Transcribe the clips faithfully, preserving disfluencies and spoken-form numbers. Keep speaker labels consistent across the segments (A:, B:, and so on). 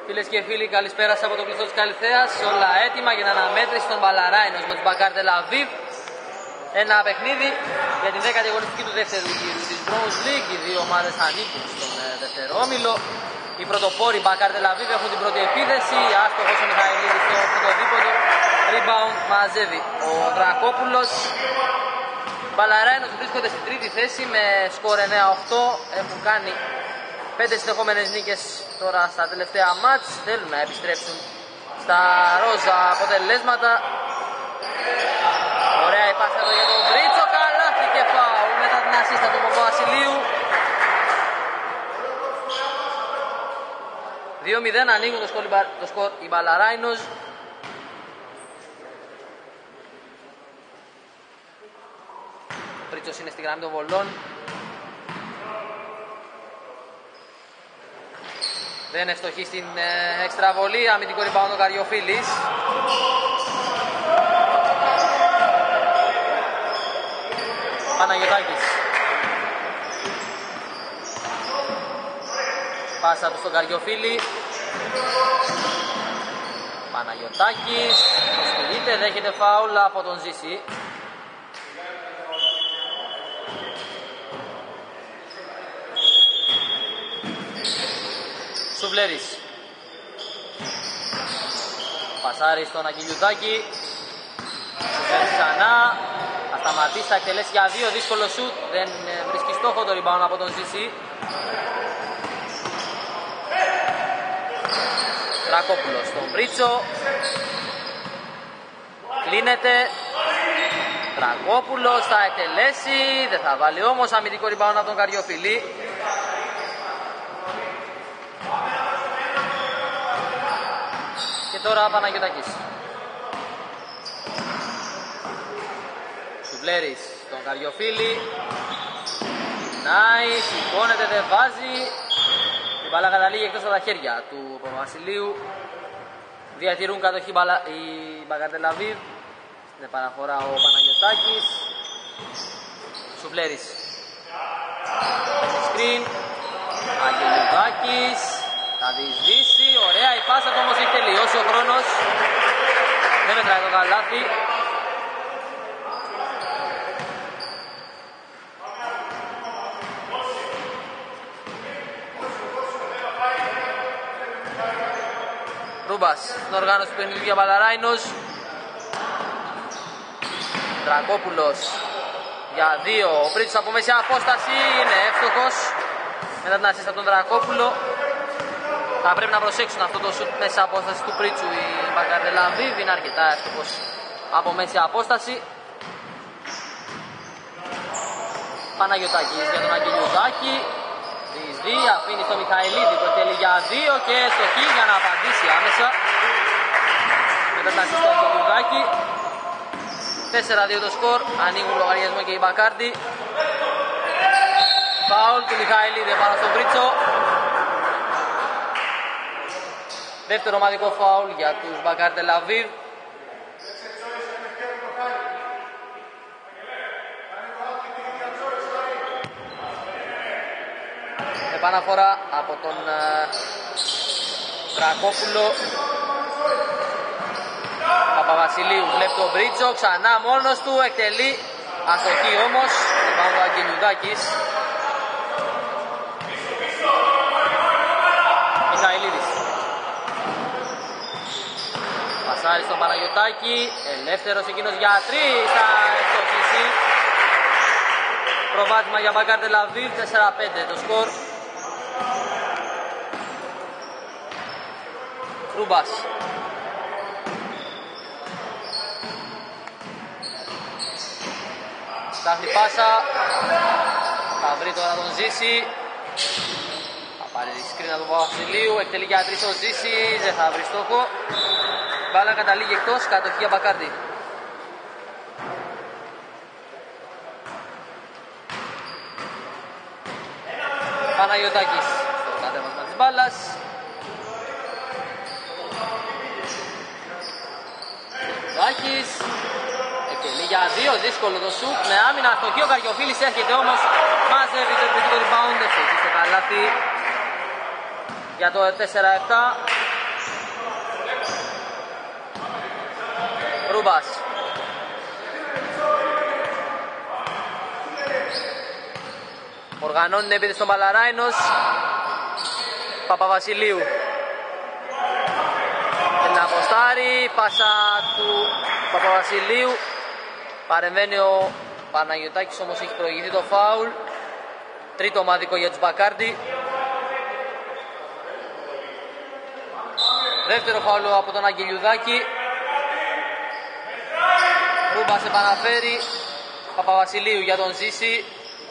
A: Φίλες και φίλοι, καλησπέρα από το κλειστό της Καλυθέας. Όλα έτοιμα για την αναμέτρηση των Μπαλαράινος με τους Μπακάρ Τελαβίβ. Ένα παιχνίδι για την δέκατη αγωνιστική του δεύτερου γύρου της Bronze League. Οι δύο ομάδες ανήκουν στον ε, δεύτερο όμιλο. Οι πρωτοπόροι Μπακάρ Τελαβίβ έχουν την πρώτη επίθεση. Άστοχος ο Μιχαηλίδης στο πρωτοδίποτο. Rebound μαζεύει ο Δρακόπουλος. Μπαλαράινος βρίσκονται στην τρίτη θέση με σκορ εννέα οκτώ. Έχουν κάνει πέντε συνεχόμενες νίκες τώρα στα τελευταία μάτς. Θέλουν να επιστρέψουν στα ρόζα αποτελέσματα. Ωραία η πάσα εδώ για τον Μπρίτσο. Καλάθι και φάουλ μετά την ασίστα του Παπαβασιλείου. δύο μηδέν ανοίγουν το σκορ, το σκορ οι Μπαλαράινος. Ο Μπρίτσος είναι στη γραμμή των βολών. Δεν ευστοχεί στην ε, έξτρα βολή, αμυντικό rebound ο Καριοφίλης. Παναγιωτάκης. Πάσα του στον Καριοφίλη. Παναγιωτάκης. Προσποιείται, δέχεται φάουλ από τον Ζήση. Σουβλέρης. Πασάρι στον Αγγελιουδάκη. Σουβλέρης ξανά. Θα σταματήσει, θα εκτελέσει για δύο. Δύσκολο σουτ. Δεν βρίσκει στόχο το rebound από τον Ζήση. Δρακόπουλος στον Μπρίτσο. Κλείνεται. Δρακόπουλος θα εκτελέσει. Δεν θα βάλει όμως, αμυντικό rebound από τον Καριοφίλη. Και τώρα Παναγιωτάκης. Σουβλέρης στον Καριοφίλη. Νάι, σηκώνεται, δεν βάζει. Η μπάλα καταλήγει εκτός από τα χέρια του Παπαβασιλείου. Διατηρούν κατοχή μπαλα... οι Μπακάρ Τελαβίβ. Στην επαναφορά ο Παναγιωτάκης. Σουβλέρης. Σκριν. Αγγελιουδάκης. Θα διεισδύσει, ωραία η πάσα του, όμως έχει τελειώσει ο χρόνος. Δεν μετράει το καλάθι. Ρούμπας, στην οργάνωση του παιχνιδιού για Μπαλαράινος. Δρακόπουλος για δύο, ο Πρίτσος από μέση απόσταση, είναι εύστοχος. Μετά την ασίστα από τον Δρακόπουλο. Θα πρέπει να προσέξουν αυτό το σουτ μέσα απόσταση του Πρίτσου η Μπακάρ Τελαβίβ. Είναι αρκετά εύστοχος από μέση απόσταση. Παναγιωτάκης για τον Αγγελιουδάκη. Διεισδύει, αφήνει στο Μιχαηλίδη που εκτελεί για δύο και στοχή για να απαντήσει άμεσα. Μετά την ασίστα του Αγγελιουδάκη. τέσσερα δύο το σκορ, ανοίγουν λογαριασμό και οι Μπακάρτι. Φάουλ του Μιχαηλίδη πάνω στον Πρίτσο. Δεύτερο ομαδικό φάουλ για τους Μπακάρ Τελαβίβ. Επαναφορά από τον uh, Δρακόπουλο. Παπαβασιλείου βλέπει τον Μπρίτσο, ξανά μόνος του, εκτελεί. Αστοχή όμως, λοιπόν ο Αγγελιουδάκης. Μιχαηλίδης. Πασάρι στον Παναγιωτάκη, ελεύθερος εκείνος για τρεις, θα εξοχίσει. Προβάδισμα για Μπακάρ Τελαβίβ, τέσσερα πέντε το σκορ. Ρούμπας. Στάχνει πάσα, θα βρει τώρα τον Ζήση. Θα πάρει τη σκρίνα του Παπαβασιλείου, εκτελεί για τρεις ο Ζήση, δεν θα βρει στόχο. Μπάλα καταλήγει εκτός, κατοχή για Μπακάρτι. Παναγιωτάκης στο κατέβασμα της μπάλας. Τάκης. Εκτελεί για δύο, δύσκολο το σουτ με άμυνα. Αστοχή, ο Καριοφίλης έρχεται όμως. Μαζεύει το επιθετικό rebound, έχει στο καλάθι για το τέσσερα επτά. Ρούμπας. Οργανώνει την επίθεση στον Παλαράινος. Παπαβασιλείου. Θέλει να αποστάρει. Πάσα του Παπαβασιλείου. Παρεμβαίνει ο Παναγιωτάκης, όμως έχει προηγηθεί το φάουλ. Τρίτο ομαδικό για τους Μπακάρντι. Δεύτερο φάουλ από τον Αγγελιουδάκη. Ρούμπας επαναφέρει. Παπαβασιλείου για τον Ζήση.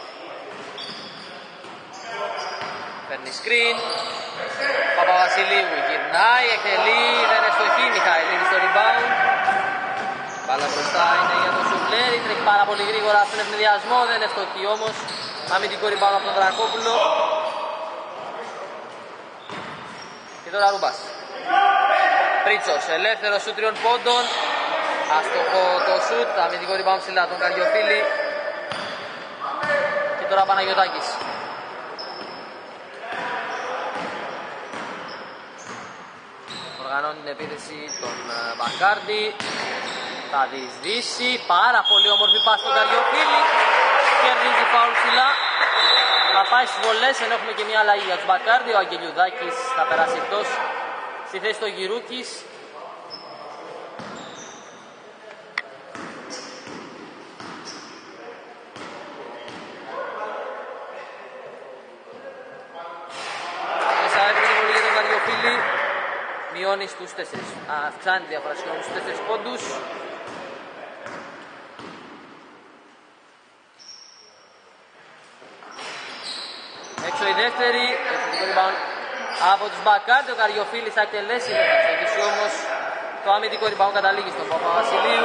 A: Παίρνει screen. Παπαβασιλείου γυρνάει, εκτελεί, δεν ευστοχεί. Μιχαηλίδη στο rebound. Μπάλα μπροστά είναι για τον Σουβλέρη. Τρέχει πάρα πολύ γρήγορα στον ευνηδιασμό. Δεν ευστοχεί όμως. Αμυντικό rebound από τον Δρακόπουλο. Και τώρα Ρούμπας. Πρίτσος, ελεύθερο σουτ τριών πόντων. Αστοχό το σουτ. Αμυντικό rebound ψηλά τον Καριοφίλη. Και τώρα Παναγιωτάκης. Οργανώνει την επίθεση των Μπακάρντι. Θα διεισδύσει. Πάρα πολύ όμορφη πάση στον Καριοφίλη. Κερδίζει φάουλ ψηλά. Θα πάει στις βολές, ενώ έχουμε και μια αλλαγή για τους Μπακάρντι. Ο Αγγελιουδάκης θα περάσει εκτός στη θέση του Γυρούκης. Μέσα έπρεπε πολύ για τον Καριοφίλη. Μειώνει στους τέσσερις. Αυξάνει τη διαφορά στους τέσσερις πόντους. Έξω η δεύτερη. Από τους Μπακάρντι ο Καριοφίλης θα εκτελέσει. Θα εκτελέσει όμως το αμυντικό rebound καταλήγει στον Παπαβασιλείου.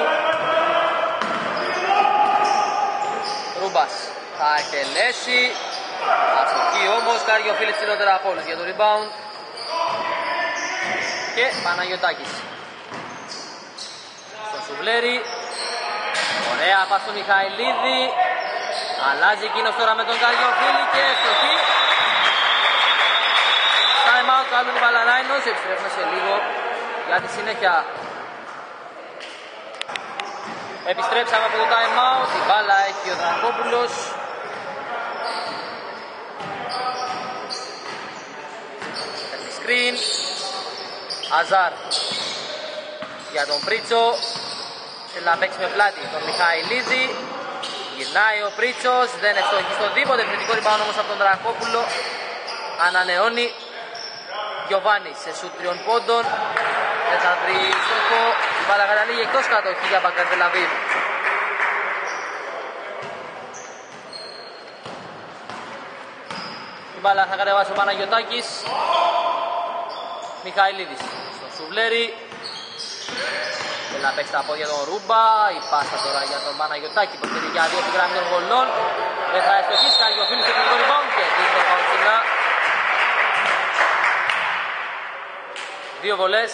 A: Ρούμπας θα εκτελέσει. Αστοχή όμως. Καριοφίλης ψηλότερα από όλους για το rebound. Και Παναγιωτάκης στον Σουβλέρη. Ωραία πας στο Μιχαηλίδη. Αλλάζει εκείνος τώρα με τον Καριοφίλη και στοχή. Time out κάνουν οι Παλαράινος. Επιστρέφουμε σε λίγο για τη συνέχεια. Επιστρέψαμε από το time out. Η μπάλα έχει ο Δρακόπουλος. Screen. Αζάρ για τον Πρίτσο. Θέλει να παίξει με πλάτη τον Μιχαηλίδη. Γυρνάει ο Πρίτσος. Δεν ευστοχεί στον τίποτε. Επιθετικό rebound όμως από τον Δρακόπουλο. Ανανεώνει. Γιωβάνης σε σουτ τριών πόντων. Δεν θα βρει στόχο. Η μπάλα καταλήγει εκτός κατοχή για Μακάμπι Τελ-Αβίβ. Η μπάλα θα κατεβάσει ο Παναγιωτάκης. Μιχαηλίδης στον Σουβλέρη. Θέλει να παίξει τα πόδια τον Ρούμπα. Η πάσα τώρα για τον Παναγιωτάκη που θέλει για δύο τη γραμμή των γολών. Δεν θα ευστοχίσει. Καριοφίλης στο τελικό rebound και δίνει το παουτσινά. Δύο βολές.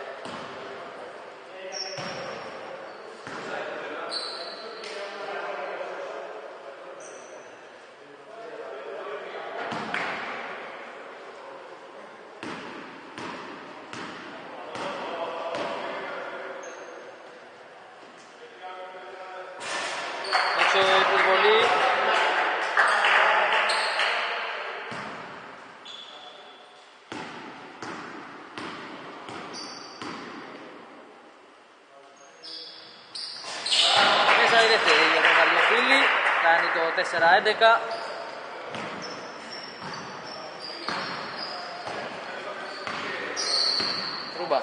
A: τέσσερα έντεκα. Ρούμπας.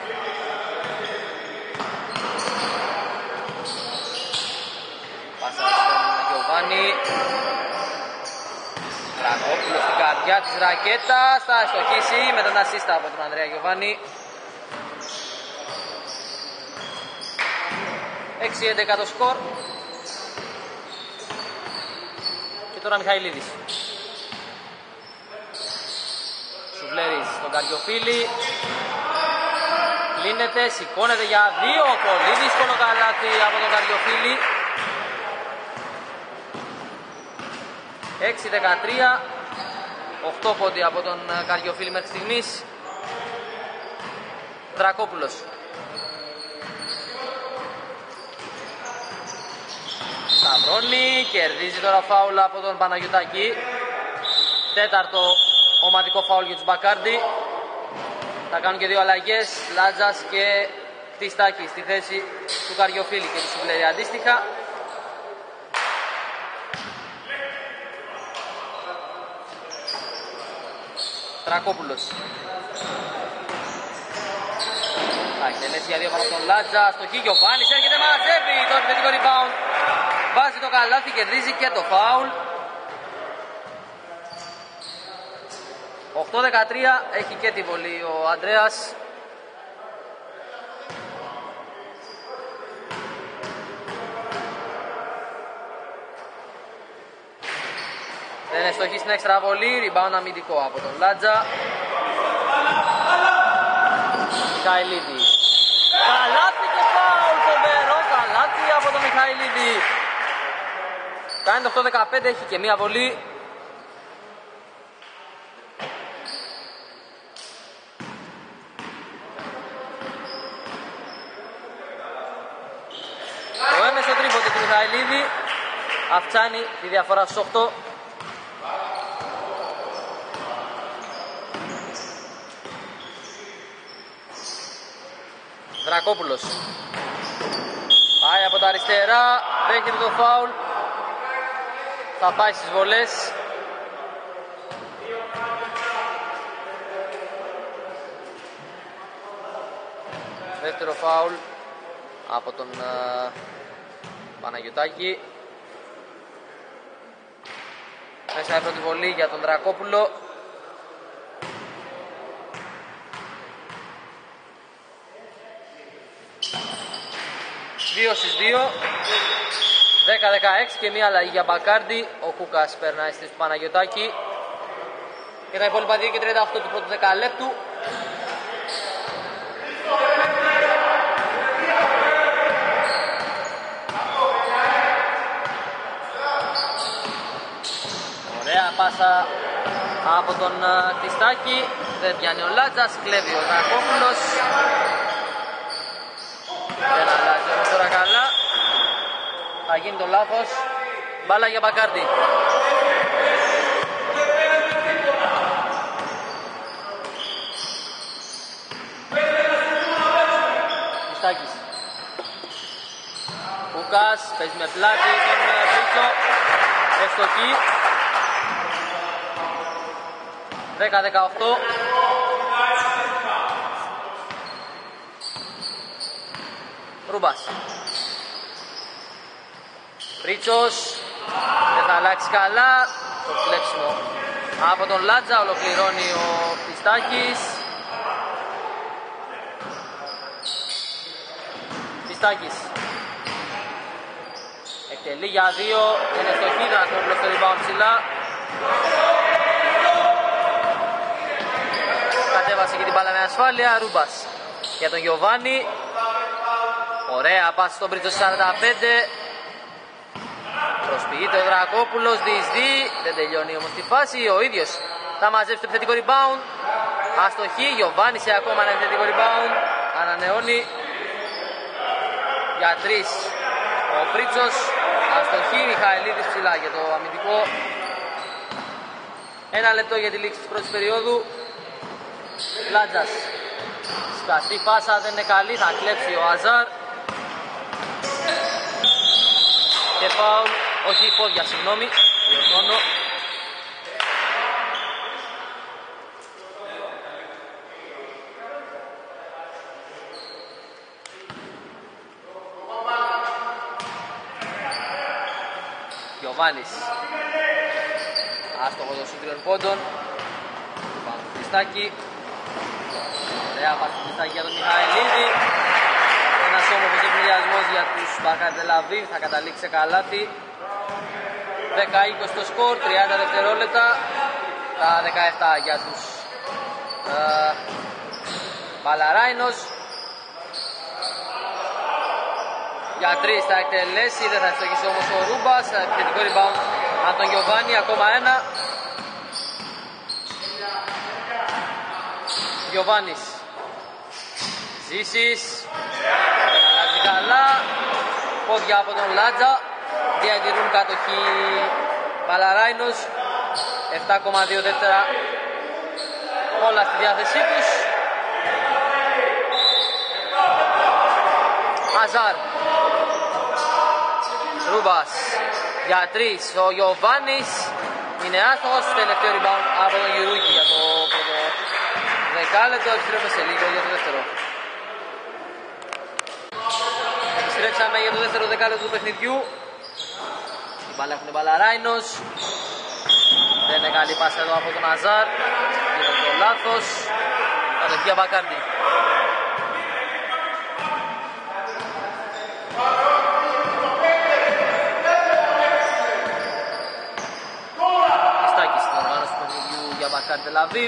A: Πάσα στον Γιωβάνη. Δρακόπουλος στην καρδιά της ρακέτας. Θα στοχίσει με τον ασίστα από τον Ανδρέα Γιωβάνη. έξι έντεκα το σκορ. Τώρα Μιχαηλίδης. Σουβλέρης στον Καριοφίλη. Λύνεται, σηκώνεται για δύο. Πολύ δύσκολο καλάθι από τον Καριοφίλη. έξι δεκατρία. οκτώ πόντι από τον Καριοφίλη μέχρι στιγμής. Δρακόπουλος. Σταυρώνει, κερδίζει τώρα φάουλ από τον Παναγιωτάκη. Τέταρτο ομαδικό φάουλ για τους Μπακάρντι. Θα κάνουν και δύο αλλαγές, Λάτζας και Τιστάκη στη θέση του Καριοφίλη και του Σουβλέρη αντίστοιχα. Τρακόπουλος. Θα εκτελέσει για δύο πάνω από τον Λάτζα. Στο χ, Γιωβάνης έρχεται, μαζεύει το επιθετικό rebound. Βάζει το καλάθι, κερδίζει και το φάουλ. οκτώ δεκατρία, έχει και τη βολή ο Ανδρέας. Δεν εστοχεί στην έξτρα βολή, rebound αμυντικό από τον Λάτζα. Μιχαηλίδη. Καλάθι και φάουλ, φοβερό καλάθι από τον Μιχαηλίδη. Κάνει το οκτώ δεκαπέντε, έχει και μία βολή. Το έμεσο τρίποντο του Μιχαηλίδη αυξάνει τη διαφορά στους οκτώ. Δρακόπουλος. Πάει από τα αριστερά, δέχεται το φάουλ. Θα πάει στις βολές. Δεύτερο φάουλ από τον uh, Παναγιωτάκη. Μέσα η πρώτη βολή για τον Δρακόπουλο. δύο στις δύο, δέκα δεκαέξι και μία αλλαγή για Μπακάρντι. Ο Κούκας περνάει στη του Παναγιωτάκη. Και τα υπόλοιπα δύο και τριάντα οκτώ του πρώτου δεκαλέπτου. Ωραία πάσα από τον Τιστάκη. Δεν πιάνει ο Λάτζας, κλέβει ο Δρακόπουλος. Δεν αλλάζει όμως τώρα καλά. Θα γίνει το λάθος. Μπάλα για Μπακάρντι. Μιστάκης. Κούκας παίζει με πλάτη τον Πίτσο. Ευστοχή. δέκα δεκαοκτώ. Ρούμπας. Πρίτσος. Δεν θα αλλάξει καλά. Το κλέψιμο από τον Λάτζα. Ολοκληρώνει ο Πιστάκης. Πιστάκης. Εκτελεί για δύο. Είναι στοχή. Δρακόπουλος στο rebound ψηλά. Κατέβασε και την μπάλα με ασφάλεια. Ρούμπας για τον Γιωβάνη. Ωραία πάση στον Πρίτσο σαράντα πέντε. Προσποιείται ο Δρακόπουλος, διεισδύει. Δεν τελειώνει όμως τη φάση. Ο ίδιος θα μαζέψει το επιθετικό rebound. Αστοχή, Γιωβάνη σε ακόμα ένα επιθετικό rebound. Ανανεώνει για τρεις ο Πρίτσος. Αστοχή, Μιχαηλίδης ψηλά για το αμυντικό. Ένα λεπτό για τη λήξη της πρώτης περίοδου. Λάτζας. Σκαστή πάσα, δεν είναι καλή, θα κλέψει ο Αζάρ. Και φάουλ, όχι πόδια, συγγνώμη, διορθώνω. Γιωβάνης. Άστοχο των σύντριων πόντων. Πάμε στο Χριστάκη. Ωραία πάση στο Χριστάκη για τον Μιχαηλίδη. Ένας όμορφος εκμηδιασμός για τους Μπακάρντι Τελαβίβ, θα καταλήξει σε καλάθι. δέκα είκοσι το σκορ, τριάντα δευτερόλεπτα. Τα δεκαεπτά για τους uh, Μπαλαράινος. Για τρεις θα εκτελέσει, δεν θα ευστοχίσει όμως ο Ρούμπας. Επιθετικό rebound από τον Γιωβάνη, ακόμα ένα. Γιωβάνης. Ζήσης. Δεν αλλάζει καλά. Πόδια από τον Λάτζα. διατηρούν κατοχή Μπαλαράινος, επτά κόμμα δύο δεύτερα όλα στη διάθεσή τους. Αζάρ, Ρούμπας για τρεις, ο Γιωβάνης είναι άστοχος, τελευταίο rebound από τον Γιουρούκη για το πρώτο δεκάλεπτο. Επιστρέφουμε σε λίγο για το δεύτερο. Επιστρέψαμε για το δεύτερο δεκάλεπτο του παιχνιδιού. Την μπάλα έχουν Μπαλαράινος. Δεν είναι καλή πάσα εδώ από τον Αζάρ. Γίνεται το λάθος. Κατοχή Αμπακάρντι. Ιστάκης στην οργάνωση του παιχνιδιού για Μακάρι Τελαβίβ.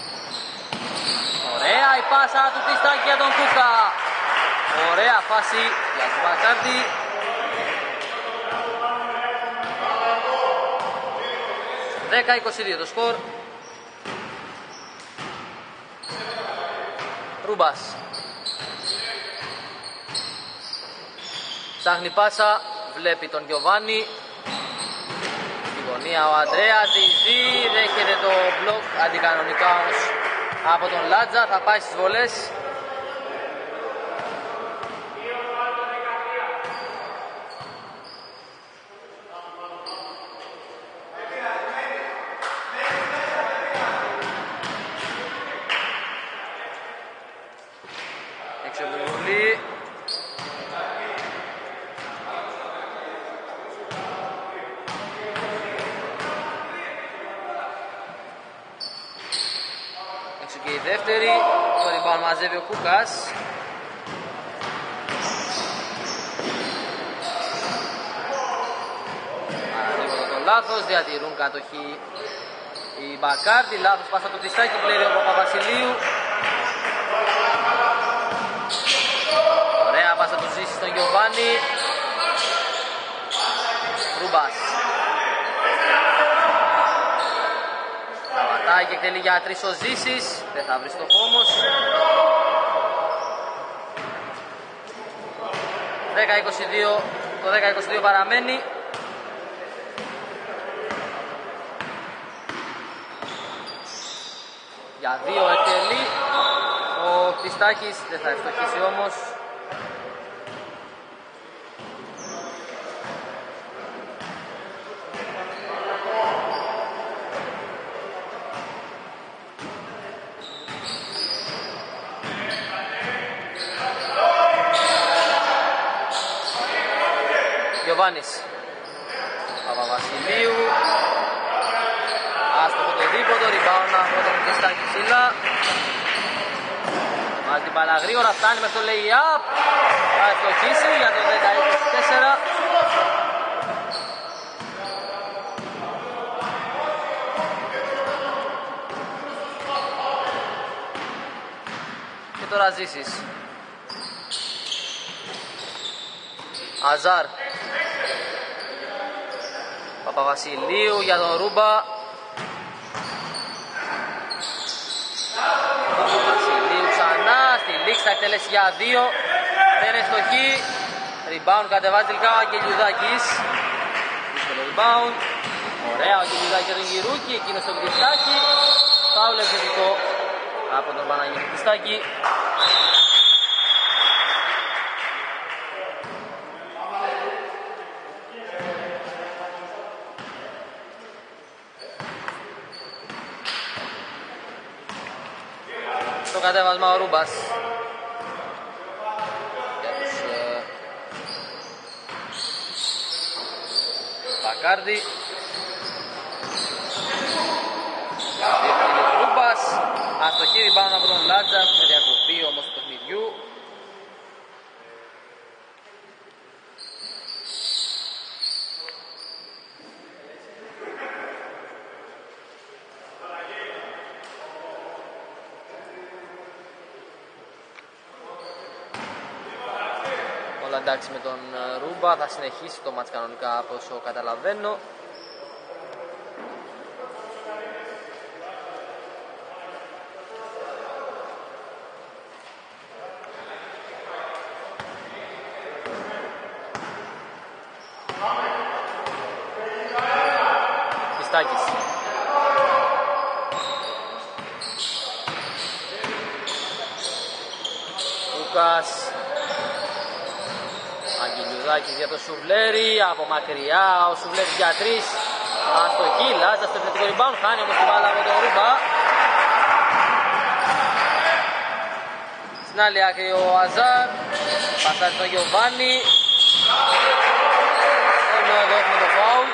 A: Ωραία η πάσα του Πιστάκη για τον Κούκα. Ωραία φάση για τον Μακάρντι. δέκα είκοσι δύο το σκορ. Ρούμπας. Ψάχνει πάσα, βλέπει τον Γιωβάνι. Στη γωνία ο Αντρέας, διεισδύει, δέχεται το μπλοκ αντικανονικά όμως από τον Λάτζα, θα πάει στις βολές. Εξοπλοβολή. Έξω και η δεύτερη, το rebound μαζεύει ο Κούκας. Αναδείχνω το λάθος, διατηρούν κατοχή η Μπακάρτη, λάθος πάσα το Τιστάκι, πλήρει ο Παπαβασιλείου. Ωραία πάσα του Ζήση στον Γιωβάνι. Ρούμπας. Σταματάει και εκτελεί για τρεις ο Ζήσης. Δεν θα βρει στόχο όμως. δέκα είκοσι δύο, το δέκα είκοσι δύο παραμένει. Για δύο εκτελεί. Ο Πιστάκης δεν θα ευστοχίσει όμως. Γιωβάνης. Παπαβασιλείου. Άστοχο το δίποτο, rebound από τον Πιστάκη ψηλά. Βάζει την μπάλα γρήγορα, φτάνει μέχρι το lay-up. Θα ευστοχίσει για το δέκα είκοσι τέσσερα. Και τώρα Ζήσης. Αζάρ. Παπαβασιλείου για τον Ρούμπα. Παπαβασιλείου ξανά, στη λήξη θα εκτελέσει για δύο. Δεν είναι στοχή. Rebound κατεβάζει τελικά ο Αγγελιουδάκης. Δύσκολο rebound. Ωραία ο Αγγελιουδάκης για τον Γυρούκη, εκείνος τον Πιστάκη. Φάουλ επιθετικό από τον Παναγιώτη Πιστάκη. Το κατέβασμα ο Ρούμπας για τους ε, Μπακάρντι. Διευθύνει ο Ρούμπας. Αστοχή rebound από τον Λάτζα. Με διακοπή όμως του παιχνιδιού. Εντάξει με τον Ρούμπα, θα συνεχίσει το μάτς κανονικά από όσο καταλαβαίνω. Παναγιωτάκης. Κούκας. Αγγελιουδάκης για το Σουβλέρι, από μακριά ο Σουβλέρης για τρεις. Αστοχή, Λάτζα στο επιθετικό rebound, χάνει όμως την μπάλα από τον Ρούμπα. Στην άλλη άκρη ο Αζάρ, πασάρει στον Γιωβάνι. Ενώ εδώ έχουμε το φάουλ.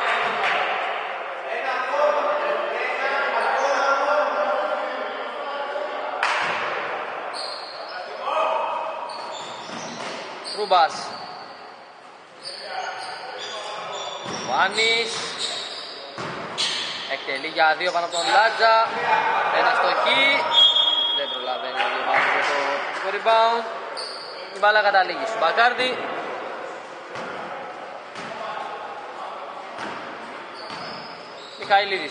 A: Ρούμπας. Γιωβάνης. Εκτελεί για δύο πάνω από τον Λάτζα. Ένα στοχή. Δεν προλαβαίνει ο Γιωβάνης για το rebound. Η μπάλα καταλήγει στον Μπακάρντι. Μιχαηλίδης.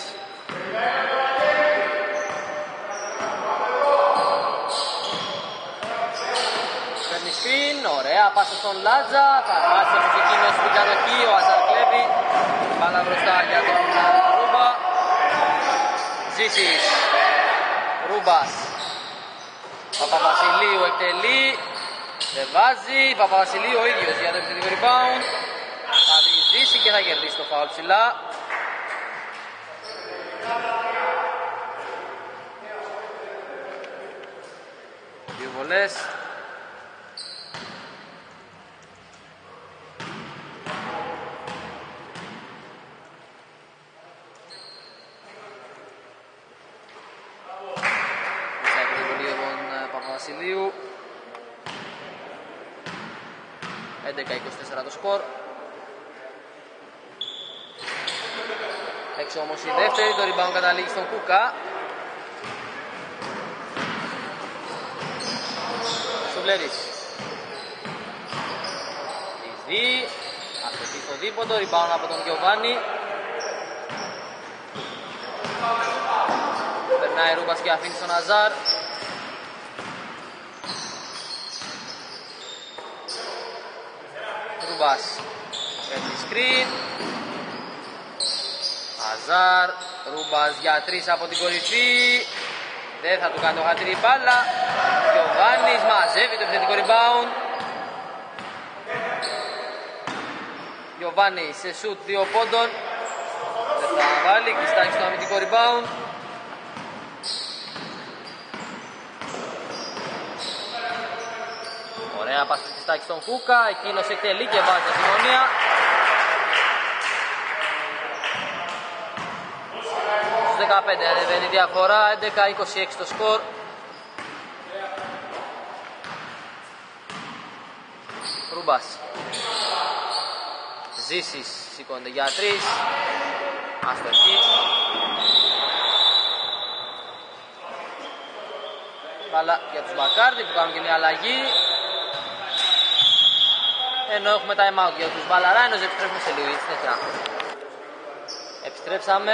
A: Παίρνει σπιν, ωραία πάσα στον Λάτζα. Θα χάσει όμως εκείνος στην κατοχή. Ο Αζάρ κλέβει. Μπάλα μπροστά για τον Ρούμπα. Ζήσης. Ρούμπας. Παπαβασιλείου εκτελεί. Δεν βάζει. Παπαβασιλείου ο ίδιος για το επιθετικό rebound. Θα διεισδύσει και θα κερδίσει το φάουλ ψηλά. Δύο βολές. Παπαβασιλείου. έντεκα είκοσι τέσσερα το σκορ. Έξω όμως η δεύτερη, το rebound καταλήγει στον Κούκα. Σουβλέρης. Λυδί. Αστοχή στο δίποτο, rebound από τον Γιωβάνι. Περνάει Ρούμπας και αφήνει στον Αζάρ. Ρούμπας. Παίρνει screen. Αζάρ. Ρούμπας για τρεις από την κορυφή. Δεν θα του κάνει το χατήρι μπάλα. Γιωβάνης μαζεύει το επιθετικό rebound. Γιωβάνης σε σουτ δύο πόντων. Δεν θα βάλει, κλειστάκι στο αμυντικό rebound. Ωραία πάσα κλειστάκι στον Κούκα. Εκείνος εκτελεί και βάζει τη συμφωνία. Στους δεκαπέντε ανεβαίνει η διαφορά. έντεκα είκοσι έξι το σκορ. Ρούμπας. Ζήσης σηκώνεται για τρεις. Αστοχή. Μπάλα για τους Μπακάρντι που κάνουν και μια αλλαγή. Ενώ έχουμε time out για τους Μπαλαράινους, επιστρέφουμε σε λίγο, συνέχεια. Επιστρέψαμε.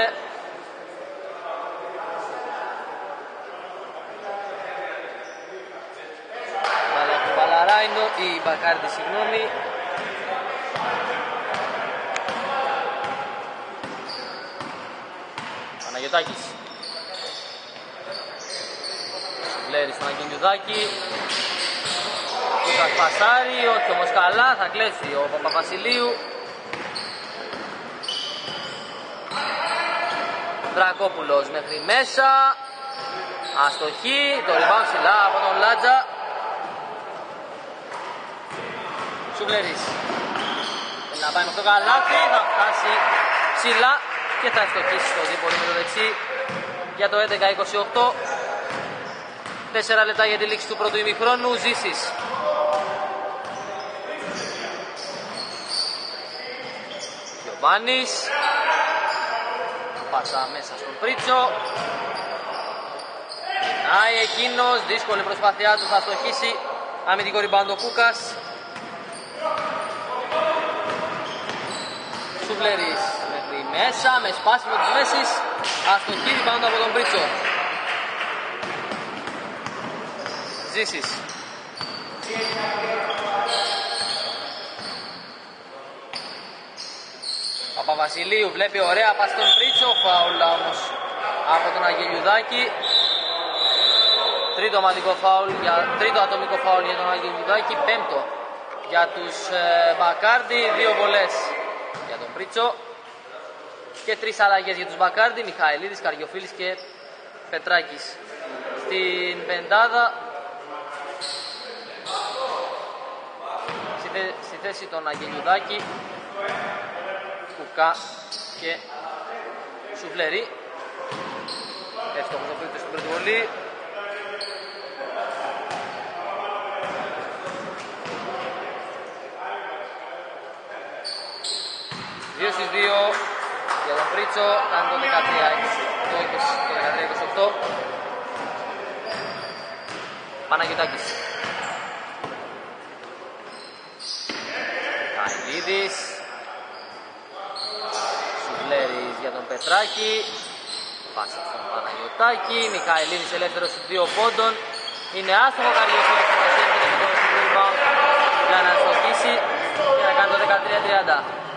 A: Μπάλα του Μπαλαράινο, ή Μπακάρντι, συγγνώμη. Παναγιωτάκης. Σουβλέρης στον Αγγελιουδάκη. Κούκας πασάρει, όχι όμως καλά, θα κλέσει ο Παπαβασιλείου. Δρακόπουλος μέχρι μέσα. Αστοχή, το rebound ψηλά από τον Λάτζα. Σουβλέρης. Θέλει να πάει με αυτό καλάθι, θα φτάσει ψηλά και θα αστοχίσει στο δίπολο με το δεξί για το έντεκα είκοσι οκτώ. Τέσσερα λεπτά για τη λήξη του πρώτου ημιχρόνου. Ζήσης. Γιωβάνης. Πάσα μέσα στον Πρίτσο. Νάει εκείνος. Δύσκολη προσπάθειά του. Θα στοχίσει. Αμυντικό rebound ο Κούκας. Σουβλέρης μέχρι μέσα. Με σπάσιμο της μέσης. Αστοχή rebound από τον Πρίτσο. Ζήσης. Παπαβασιλείου βλέπει ωραία πας στον Πρίτσο, φάουλα όμως από τον Αγγελιουδάκη. Τρίτο, φάουλ, για, τρίτο ατομικό φάουλ για τον Αγγελιουδάκη, πέμπτο για τους ε, Μπακάρντι, δύο βολές για τον Πρίτσο και τρεις αλλαγές για τους Μπακάρντι, Μιχαηλίδης, Καριοφίλης και Πετράκης. Στην πεντάδα, στη, θε, στη θέση των Αγγελιουδάκη, Κουκά και Σουβλερή. Εύστοχος ο Πρίτσος στην πρώτη βολή. δύο στις δύο για τον Πρίτσο, κάνει το δεκατρία είκοσι οκτώ. Παναγιωτάκης. Καηλίδης. Σουβλέρης για τον Πετράκη. Πάσα στον Παναγιωτάκη. Μιχαηλίδης ελεύθερος στους δύο πόντων. Είναι άστοχο Καριοφίλης που μας έρχεται με το rebound για να στοχίσει και να κάνει το δεκατρία τριάντα.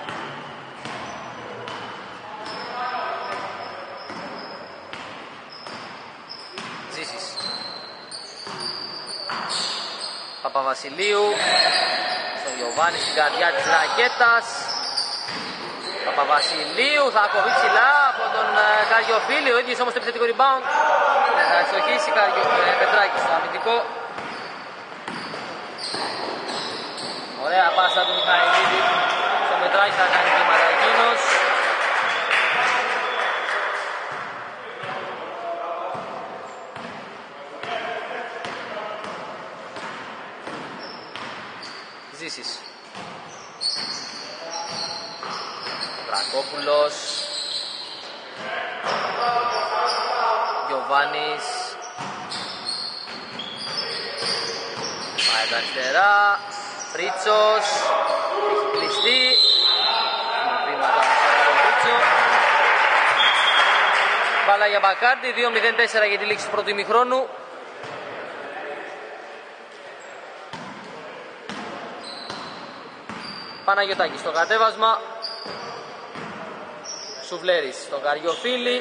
A: Παπαβασιλείου στον Γιωβάνη στην καρδιά της ρακέτας. Παπαβασιλείου θα κοβεί ψηλά από τον Καριοφίλη, ο ίδιος όμως το επιθετικό rebound. Θα εξοχίσει Πετράκης στο αμυντικό. Ωραία πάσα του Μιχαηλίδη στον Πετράκη, θα κάνει βήματα εκείνος. Ζήσης. Βρακόπουλος. Γιωβάνης. Πάει τα αριστερά. Πρίτσος. Έχει κλειστεί. Βήματα από τον Πρίτσο. Μπάλα για Μπακάρντι. δύο μηδέν τέσσερα για τη λήξη του πρώτου ημιχρόνου. Παναγιωτάκης στο κατέβασμα. Σουβλέρης στον Καριοφίλη.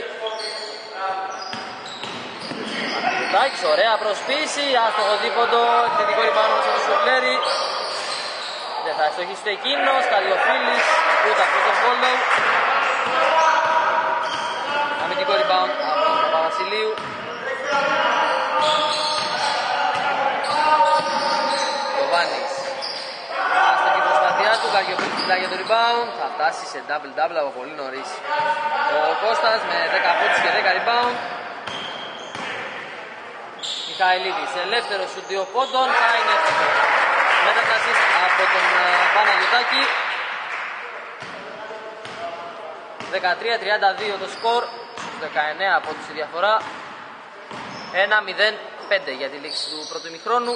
A: Παναγιωτάκης, ωραία προσποίηση. Άστοχο δίποντο, επιθετικό rebound από τον Σουβλέρη. Δεν θα αστοχίσει το εκείνος. Καριοφίλης, ούτε αυτό το follow. Αμυντικό rebound από τον Παπαβασιλείου. Γιωβάνης. Του Καριοφίλης κοιτάει για το rebound, θα φτάσει σε double-double από πολύ νωρίς. Ο Κώστας με δέκα πόντους και δέκα rebound. Μιχαηλίδης ελεύθερος στους δύο πόντων, θα είναι εύκολο. Μέταφραση από τον Παναγιωτάκη. δεκατρία τριάντα δύο το σκορ, στους δεκαεννέα πόντους η διαφορά. ένα μηδέν πέντε για τη λήξη του πρώτου ημιχρόνου.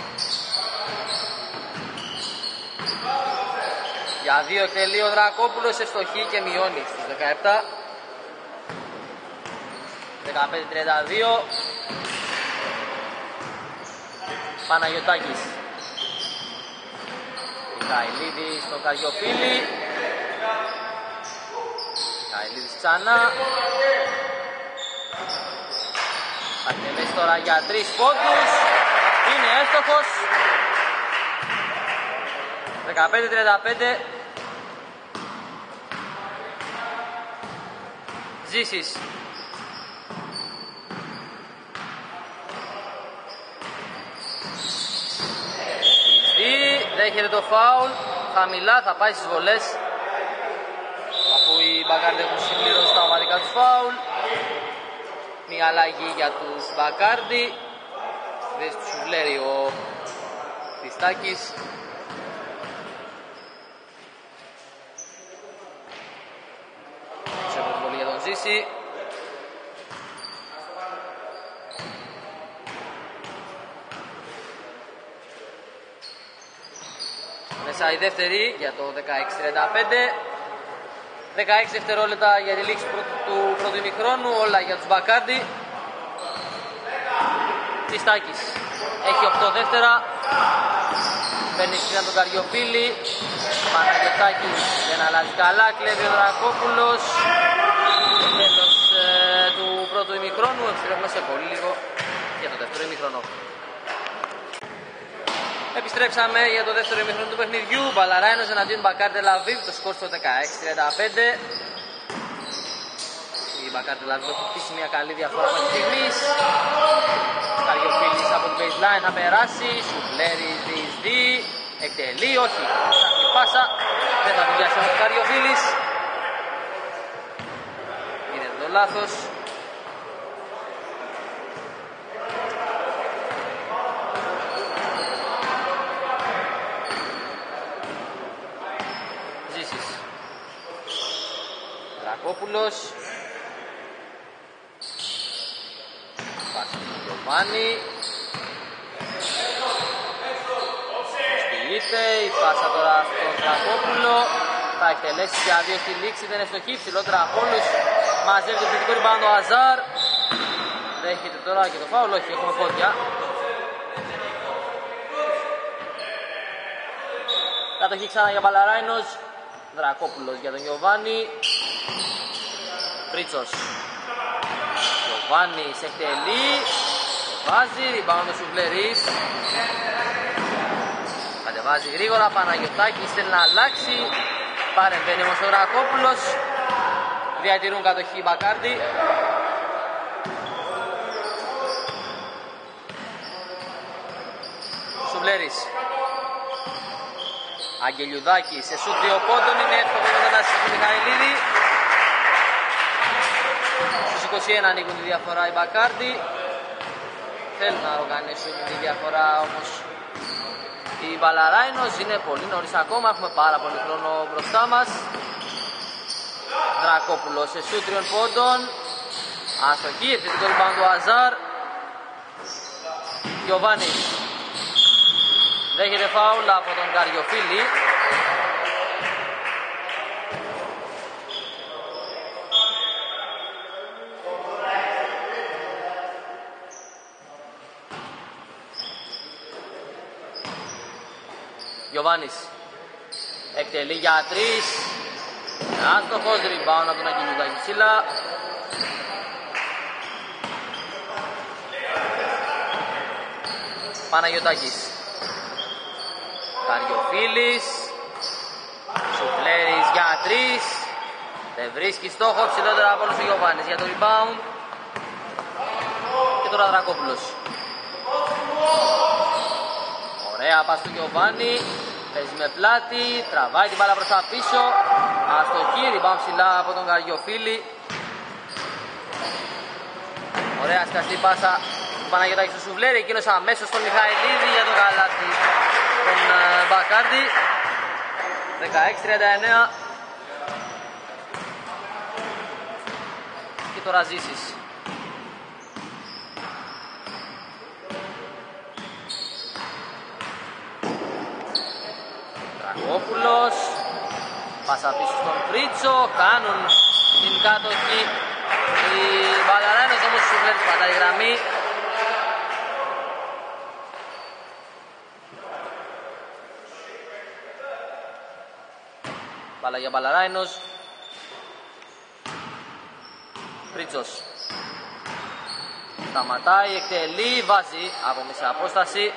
A: Για δύο εκτελεί ο Δρακόπουλος, ευστοχή και μειώνει στους δεκαεπτά. δεκαπέντε τριάντα δύο. Παναγιωτάκης. Μιχαηλίδης στον Καριοφίλη. Μιχαηλίδης ξανά. Θα εκτελέσει τώρα για τρεις πόντους. Είναι εύστοχος. δεκαπέντε τριάντα πέντε. Ζήσης. Δέχεται το φάουλ. Χαμηλά θα πάει στις βολές. Αφού οι Μπακάρντι έχουν συμπληρώσει τα ομαδικά τους φάουλ. Μια αλλαγή για τους Μπακάρντι. Στη θέση του Σουβλέρη ο Χριστάκης. Σε πρώτη βολή για τον Ζήση. Μέσα η δεύτερη για το δεκαέξι τριάντα πέντε. δεκαέξι δευτερόλεπτα για τη λήξη του πρώτου ημιχρόνου, όλα για τους Μπακάρντι. Χριστάκης έχει οκτώ δεύτερα. Παίρνει στην τον Καριοφίλη. Παναγιωτάκης δεν αλλάζει καλά, κλέβει ο Δρακόπουλος. Τέλος ε, του πρώτου ημιχρόνου, επιστρέφουμε σε πολύ λίγο για το δεύτερο ημιχρόνο. Επιστρέψαμε για το δεύτερο ημιχρόνο του παιχνιδιού. Μπαλαράινος εναντίον Μπακάρ Τελαβίβ, το σκορ στο δεκαέξι τριάντα πέντε. Η Μπακάρ Τελαβίβ έχει χτίσει μια καλή διαφορά μέχρι στιγμής. Καριοφίλης από την baseline θα περάσει. Σουφλέρης διεισδύει. Εκτελεί, όχι. Ψάχνει πάσα. Δεν θα δουλειάσει ο Καριοφίλης. Είναι το λάθος. Ζήσης. Δρακόπουλος. Πάση του Γιωβάνι. Στυλείται, η πάσα τώρα στον Δρακόπουλο. Θα εκτελέσει για δύο στη λήξη, δεν ευστοχεί. Ψηλότερα από όλους. Μαζεύει το επιθετικό rebound ο Αζάρ. Δέχεται τώρα και το φάουλ, όχι, έχουμε πόδια. Κατοχή ξανά για Μπαλαράινος. Δρακόπουλος για τον Γιωβάνι. Πρίτσος. Γιωβάνης εκτελεί. Βάζει, rebound ο Σουβλερής. Κατεβάζει γρήγορα, Παναγιωτάκης θέλει να αλλάξει. Παρεμβαίνει όμως ο Δρακόπουλος. Διατηρούν κατοχή οι Μπακάρτι. Σουβλέρης. Αγγελιουδάκης σε σουτ δύο πόντων, είναι εύκολο να αναστήσει τον Μιχαηλίδη. Στους είκοσι ένα ανοίγουν τη διαφορά οι Μπακάρτι. Θέλουν να οργανώσουν τη διαφορά όμως η Μπαλαράινος. Είναι πολύ νωρίς ακόμα, έχουμε πάρα πολύ χρόνο μπροστά μας. Δρακόπουλος σε σουτ τριών πόντων. Αστοχή, ευθυντικό rebound του Αζάρ. Γιωβάνης. Δέχεται φάουλ από τον Καριοφίλη. Γιωβάνης εκτελεί για τρεις. Άστοχος, rebound από τον Αγγελιουδάκη ψηλά. Παναγιωτάκης. Καριοφίλης. Σουφλέρης για τρεις. Δεν βρίσκει στόχο, ψηλότερα από όλους ο Γιωβάνης για το rebound. Και τώρα Δρακόπουλος. Ωραία πας του Γιωβάνη. Παίζει με πλάτη, τραβάει την μπάλα προς τα πίσω. Αστοχή, rebound ψηλά από τον Καριοφίλη. Ωραία σκαστή πάσα του Παναγιωτάκη στο Σουβλέρη. Εκείνος αμέσως στον Μιχαηλίδη για τον καλάθι τον uh, Μπακάρντι. δεκαέξι τριάντα εννέα. Και τώρα Ζήσης. Δρακόπουλος. Πάσα πίσω στον Πρίτσο. Κάνουν την κατοχή οι Μπαλαράινος, όμως σου βλέπει πατάει γραμμή. Μπάλα για Μπαλαράινος. Πρίτσος. Σταματάει, εκτελεί, βάζει από μισή απόσταση.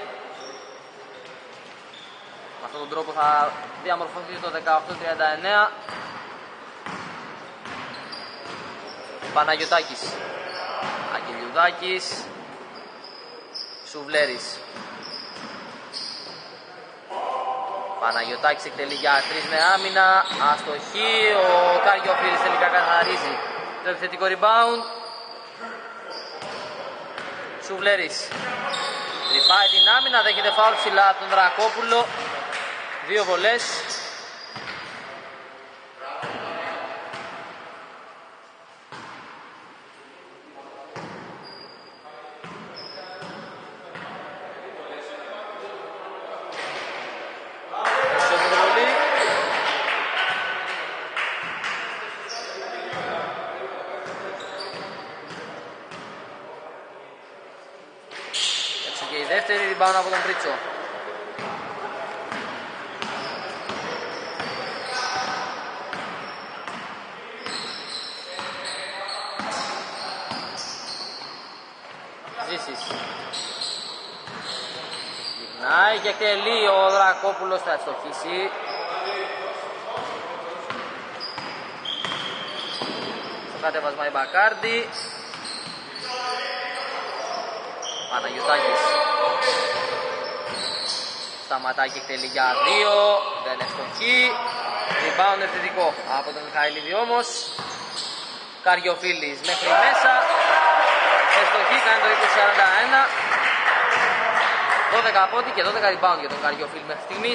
A: Με αυτόν τον τρόπο θα διαμορφωθεί το δεκαοκτώ τριάντα εννέα. Παναγιωτάκης. Αγγελιουδάκης. Σουβλέρης. Παναγιωτάκης εκτελεί για τρεις με άμυνα. Αστοχή. Ο Καριοφίλης τελικά καθαρίζει το επιθετικό rebound. Σουβλέρης. Τρυπάει την άμυνα. Δέχεται φάουλ ψηλά από τον Δρακόπουλο. Δύο βολές. Και η δεύτερη rebound από τον Πρίτσο. Ζήσης. Γυρνάει και εκτελεί ο Δρακόπουλος, θα ευστοχίσει. Στο κατέβασμα η Μπακάρντι. Παναγιωτάκης. Σταματάκι εκτελεί για δύο, δεν ευστοχεί. Rebound ευθυντικό από τον Μιχαηλίδη όμως. Καριοφίλης μέχρι μέσα. Ευστοχή, κάνει το είκοσι σαράντα ένα. δώδεκα πόντι και δώδεκα rebound για τον Καριοφίλη μέχρι στιγμής.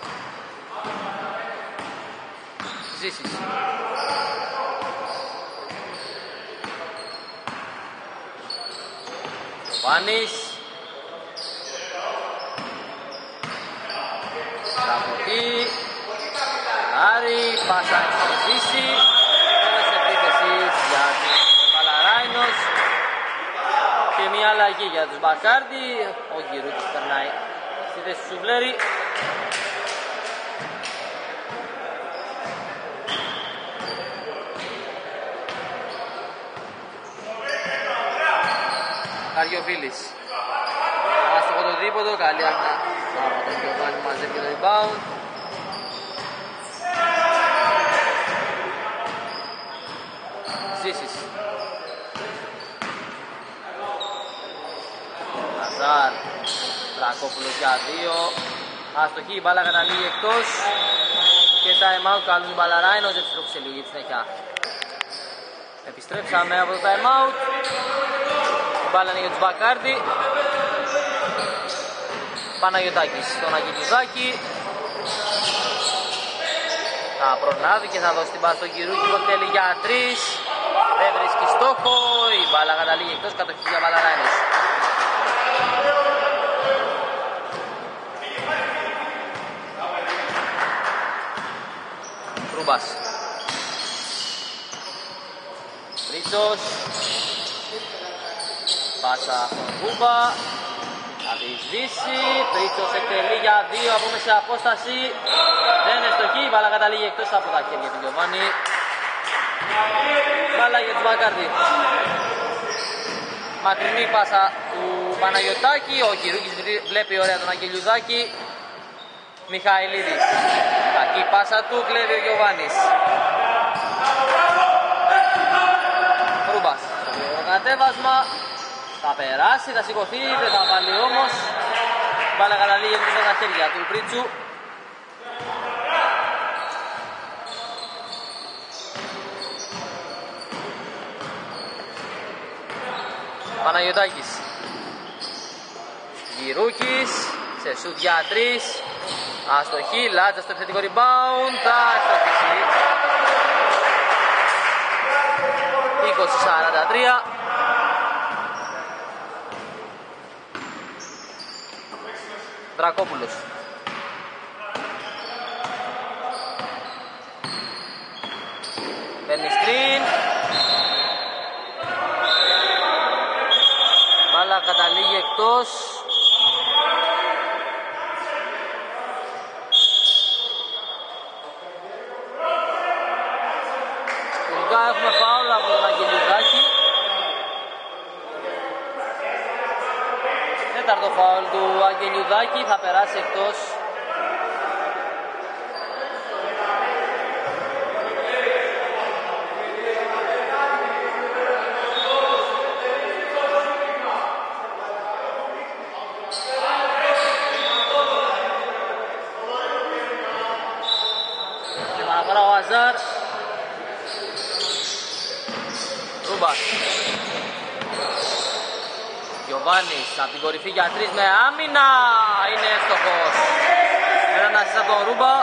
A: Ζήσης. Βάνης. Σταματή. Άρη, πάσα στο Ζήση. Τέλος επίθεσης για τους Παλαράινος. Και μια αλλαγή για τους Μπακάρντι. Ο Γυρούκης περνάει στη θέση του Σουβλέρη. Καριοφίλης. Άστοχο το δίποτο, καλή άμυνα από τον Γιωβάνη, μαζεύει το rebound. Ζήσης. Ναζάρ. Δρακόπουλος για δύο. Αστοχή, η μπάλα καταλήγει εκτός. Και time out καλούν οι Μπαλαράινος, δεν τους τρώξε λίγο για τη συνέχεια. Επιστρέψαμε από το time out. Η μπάλα είναι για τους Μπακάρντι. Παναγιωτάκης στον Αγγελιδάκη. Θα προλάβει και θα δώσει την μπάλα στον Κυρούκη που θέλει για τρεις. Δεν βρίσκει στόχο. Η μπάλα καταλήγει εκτός, κατοχή για Μπαλαράινος. Ρούμπας. Πρίτσος. Πάσα στον Ρούμπα. Θα διεισδύσει. Πρίτσος εκτελεί για δύο από μέση απόσταση. Δεν είναι στοχή. Η μπάλα καταλήγει εκτός από τα χέρια του Γιωβάνη. Μπάλα για τους Μπακάρντι. Μακρινή πάσα του Παναγιωτάκη. Ο Κυρούκης βλέπει ωραία τον Αγγελιουδάκη. Μιχαηλίδης. Κακή πάσα του, κλέβει ο Γιωβάνης. Ρούμπας. Το κατέβασμα. Θα περάσει, θα σηκωθεί, δεν θα βάλει όμως. Μπάλα καταλήγει με τα χέρια του Πρίτσου. Παναγιωτάκης. Γυρούκης. Σε σουτ για τρεις. Αστοχή, Λάτζα στο επιθετικό rebound. Θα αστοχίσει. είκοσι σαράντα τρία. Δρακόπουλος. Παίρνει screen. Μπάλα καταλήγει εκτός. Τελικά έχουμε φάουλ από τον Αγγελιουδάκη. Τέταρτο φάουλ του Αγγελιουδάκη, θα περάσει εκτός. Και παραπέρα ο Αζάρ. Ρούμπας. Γιωβάνης από την κορυφή για τρεις με άμυνα. Είναι εύστοχος. Έναν ασίστ από τον Ρούμπα.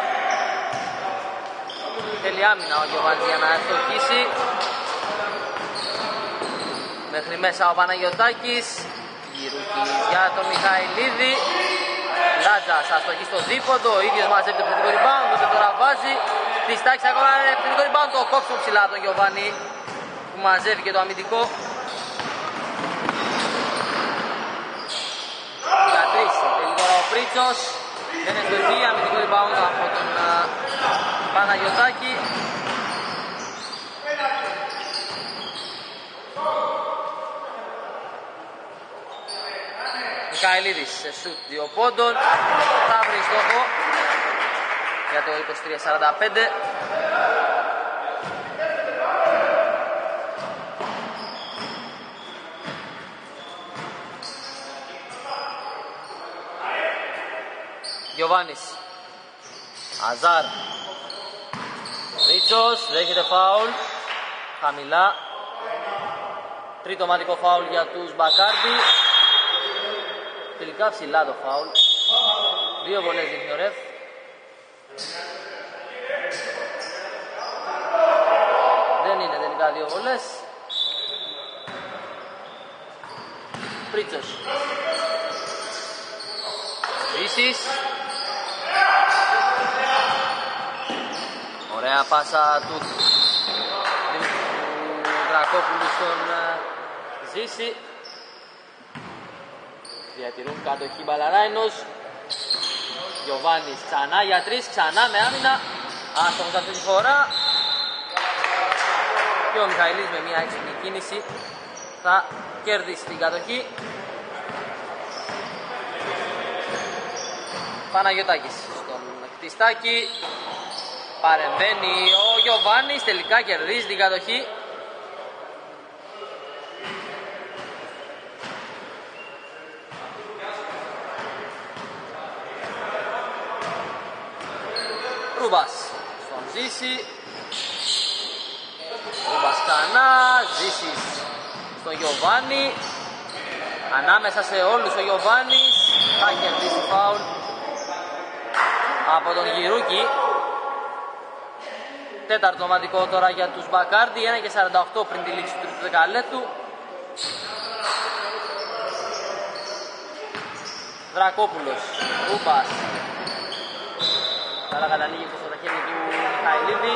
A: Θέλει άμυνα ο Γιωβάνης για να ευστοχίσει. Μέχρι μέσα ο Παναγιωτάκης. Γυρούκης για τον Μιχαηλίδη. Λάτζας αστοχή στο δίποντο. Ο ίδιος μαζεύει το επιθετικό rebound. Ούτε τώρα βάζει. Της τάξης ακόμα ένα επιθετικό rebound. Το κόψουν ψηλά τον Γιωβάνη που μαζεύει και το αμυντικό. Ο Πρίτσος δεν είναι στοχή, αμυντικό rebound από τον uh, Παναγιωτάκη. Μιχαηλίδης σε σουτ δύο πόντων. Θα βρει στόχο για το είκοσι τρία σαράντα πέντε. Γιωβάνης, Αζάρ, Ρίτσος, δέχεται φάουλ, χαμηλά. Τρίτο ομαδικό φάουλ για τους Μπακάρντι. Τελικά ψηλά το φάουλ. Δύο βολές δείχνει ο ρεφ. Δεν είναι τελικά δύο βολές. Πρίτσος, Βίσης. Ωραία πάσα του Δρακόπουλου στον Ζήση. Διατηρούν κατοχή Μπαλαράινος. Γιωβάνης ξανά για τρεις, ξανά με άμυνα. Άστοχος αυτή τη φορά. Και ο Μιχαηλής με μια έξυπνη κίνηση θα κερδίσει την κατοχή. Παναγιωτάκης στον Κτιστάκη. Παρεμβαίνει ο Γιωβάνης, τελικά κερδίζει την κατοχή. Ρούμπας στον Ζήση. Ρούμπας ξανά, Ζήσης στον Γιωβάνη. Ανάμεσα σε όλους ο Γιωβάνης θα κερδίσει φάουλ από τον Γυρούκη. Τέταρτο ομαδικό τώρα για τους Μπακάρντι, ένα και σαράντα οκτώ πριν τη λήξη του τρίτου δεκαλέπτου. Δρακόπουλος, Ρούμπας. Καλά καταλήγει στο χέρι του Μιχαηλίδη.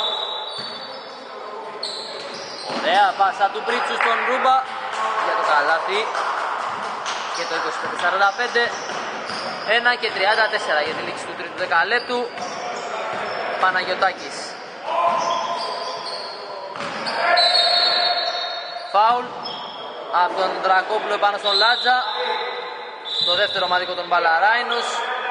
A: Ωραία πάσα του Πρίτσου στον Ρούμπα για το καλάθι. Και το είκοσι πέντε σαράντα πέντε. ένα και τριάντα τέσσερα για τη λήξη του τρίτου δεκαλέπτου. Παναγιωτάκης. Φάουλ από τον Δρακόπουλο πάνω στον Λάτζα. Το δεύτερο ομαδικό των Μπαλαράινος.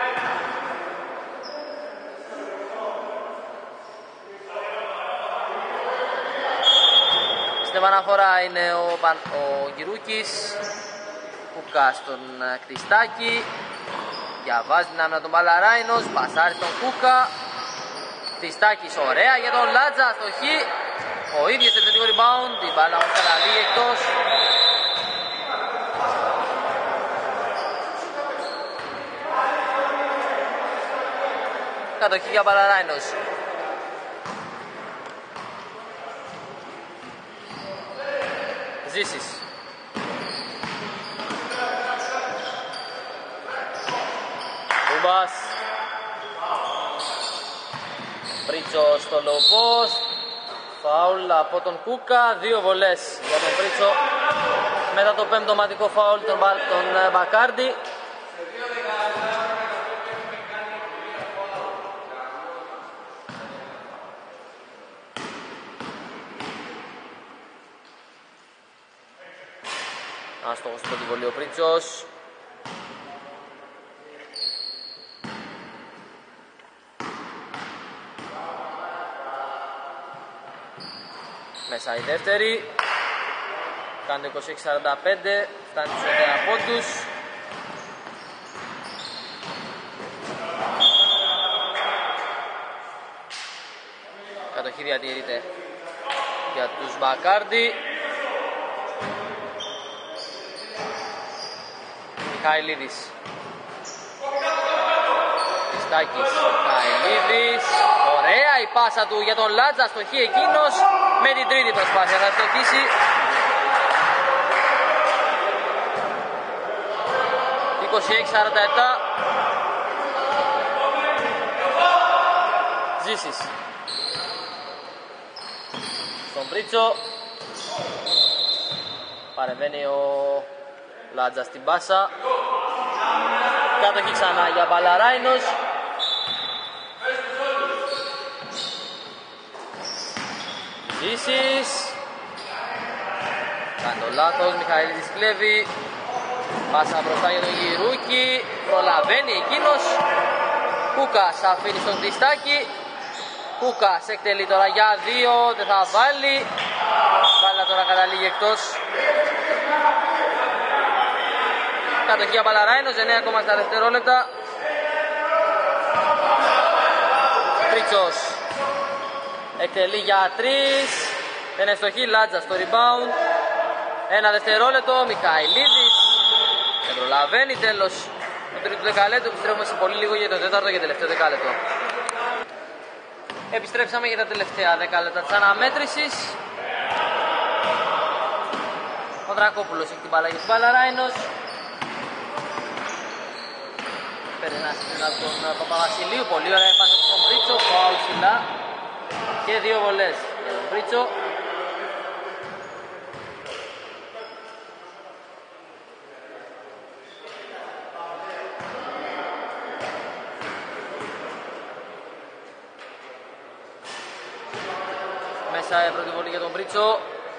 A: Στην επαναφορά είναι ο, ο Γυρούκης. Κούκα στον Κτιστάκη. Διαβάζει την άμυνα των Μπαλαράινος. Πασάρει στον Κούκα. Κτιστάκης, ωραία για τον Λάτζα, αστοχή. Ο ίδιος επιθετικό rebound, την μπάλα όμως καταλήγει εκτός. Κατοχή για Μπαλαράινος. Ζήσης. Ρούμπας. Πρίτσο στο low post. Φάουλ από τον Κούκα. Δύο βολές για τον Πρίτσο. Μετά το πέμπτο ομαδικό φάουλ των, των Μπακάρντι. Άστοχος στην πρώτη βολή ο Πρίτσος. Μέσα η δεύτερη. Κάνει το είκοσι έξι σαράντα πέντε. Φτάνει στους εννέα πόντους. Κατοχή διατηρείται για τους Μπακάρντι. Μιχαηλίδης. Κτιστάκης. Μιχαηλίδης. Ωραία η πάσα του για τον Λάτζα, αστοχή εκείνος. Με την τρίτη προσπάθεια θα αστοχίσει. είκοσι έξι σαράντα επτά. Ζήσης. Στον Πρίτσο. Παρεμβαίνει ο Λάτζα στην πάσα. Κατοχή ξανά για Μπαλαράινος. Ζήσης. Κάνει το λάθος, Μιχαηλίδης κλέβει. Πάσα μπροστά για τον Γυρούκη, προλαβαίνει εκείνος. Κούκας αφήνει στον Χριστάκη. Κούκας εκτελεί τώρα για δύο, δεν θα βάλει. Μπάλα τώρα καταλήγει εκτός. Κατοχή για Μπαλαράινος, εννέα ακόμα στα δευτερόλεπτα. Πρίτσος εκτελεί για τρεις. Δεν ευστοχεί, Λάτζα στο rebound. Ένα δευτερόλεπτο, Μιχαηλίδης δεν προλαβαίνει, τέλος το τρίτο δεκαλέπτο. Επιστρέφουμε σε πολύ λίγο για το τέταρτο και τελευταίο δεκάλεπτο. Επιστρέψαμε για τα τελευταία δεκάλεπτα της αναμέτρησης. Ο Δρακόπουλος έχει την μπάλα για τον Μπαλαράινος. Περνά στον Παπαβασιλείου, πολύ ωραία πάσα στον Πρίτσο, φάουλ ψηλά και δύο βολές για τον Πρίτσο. Μέσα πρώτη βολή για τον Πρίτσο.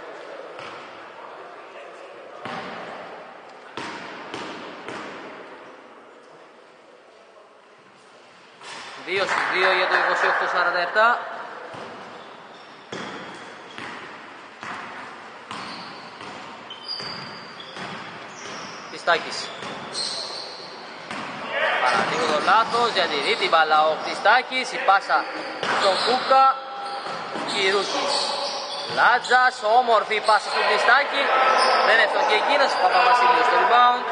A: δύο στους δύο για το είκοσι οκτώ σαράντα επτά. Χριστάκης. Παραλίγο το λάθος, διατηρεί την μπάλα ο Χριστάκης. Η πάσα στον Κούκα. Γυρούκης. Λάτζας, όμορφη πάσα στον Χριστάκη. Δεν έφτωχε εκείνος, Παπαβασιλείου στο rebound.